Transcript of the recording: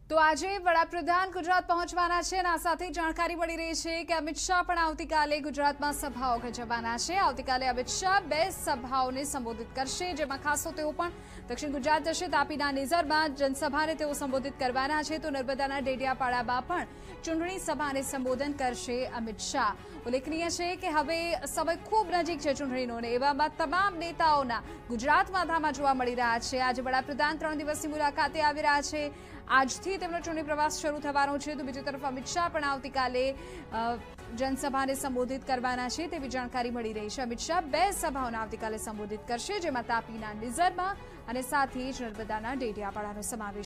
તો આજે વડાપ્રધાન ગુજરાત પહોંચવાના છે અને આ સાથે જાણકારી મળી રહી છે કે અમિત શાહ પણ આવતીકાલે ગુજરાતમાં સભાઓ યોજવાના છે। આવતીકાલે અમિત શાહ 2 સભાઓને સંબોધિત કરશે, જેમાં ખાસ તો તેઓ પણ દક્ષિણ ગુજરાત જશે। તાપીના નિઝરમાં જનસભાને તેઓ સંબોધિત કરવાના છે, તો નર્મદાના ડેડિયાપાડામાં પણ ચૂંટણી સભાને સંબોધન કરશે અમિત શાહ। ઉલ્લેખનીય છે કે હવે સમય ખૂબ નજીક છે ચૂંટણીનો, અને એવામાં તમામ નેતાઓના ગુજરાતમાં ધામા જોવા મળી રહ્યા છે। આજે વડાપ્રધાન 3 દિવસની મુલાકાતે આવી રહ્યા છે। આજથી તેમનો ચૂંટણી પ્રવાસ શરૂ થવાનો છે, તો બીજી તરફ અમિત શાહ પણ આવતીકાલે જનસભાને સંબોધિત કરવાના છે તેવી જાણકારી મળી રહી છે। અમિત શાહ 2 સભાઓને આવતીકાલે સંબોધિત કરશે, જેમાં તાપીના નિઝરમાં અને સાથે જ નર્મદાના ડેડિયાપાડાનો સમાવેશ